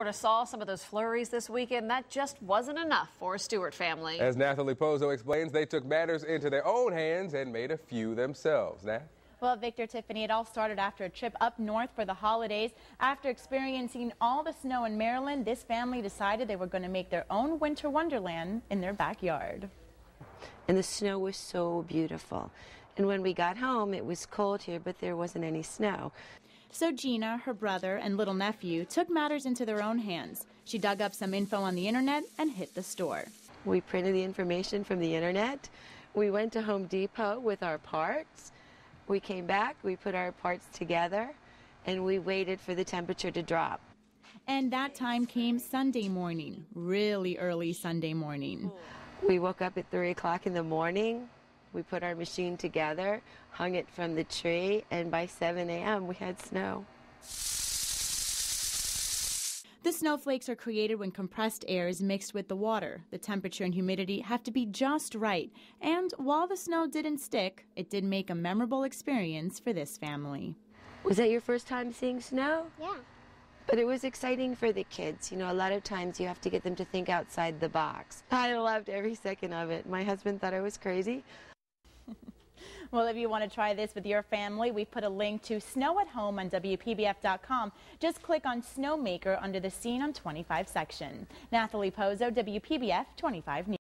Saw some of those flurries this weekend. That just wasn't enough for a Stewart family. As Nathalie Pozo explains, they took matters into their own hands and made a few themselves. Nat? Well, Victor, Tiffany, it all started after a trip up north for the holidays. After experiencing all the snow in Maryland, this family decided they were going to make their own winter wonderland in their backyard. And the snow was so beautiful. And when we got home, it was cold here, but there wasn't any snow. So Gina, her brother, and little nephew took matters into their own hands. She dug up some info on the internet and hit the store. We printed the information from the internet. We went to Home Depot with our parts. We came back, we put our parts together, and we waited for the temperature to drop. And that time came Sunday morning, really early Sunday morning. We woke up at 3 o'clock in the morning. We put our machine together, hung it from the tree, and by 7 a.m. we had snow. The snowflakes are created when compressed air is mixed with the water. The temperature and humidity have to be just right. And while the snow didn't stick, it did make a memorable experience for this family. Was that your first time seeing snow? Yeah. But it was exciting for the kids. You know, a lot of times you have to get them to think outside the box. I loved every second of it. My husband thought I was crazy. Well, if you want to try this with your family, we've put a link to Snow at Home on WPBF.com. Just click on Snowmaker under the Scene on 25 section. Nathalie Pozo, WPBF 25 News.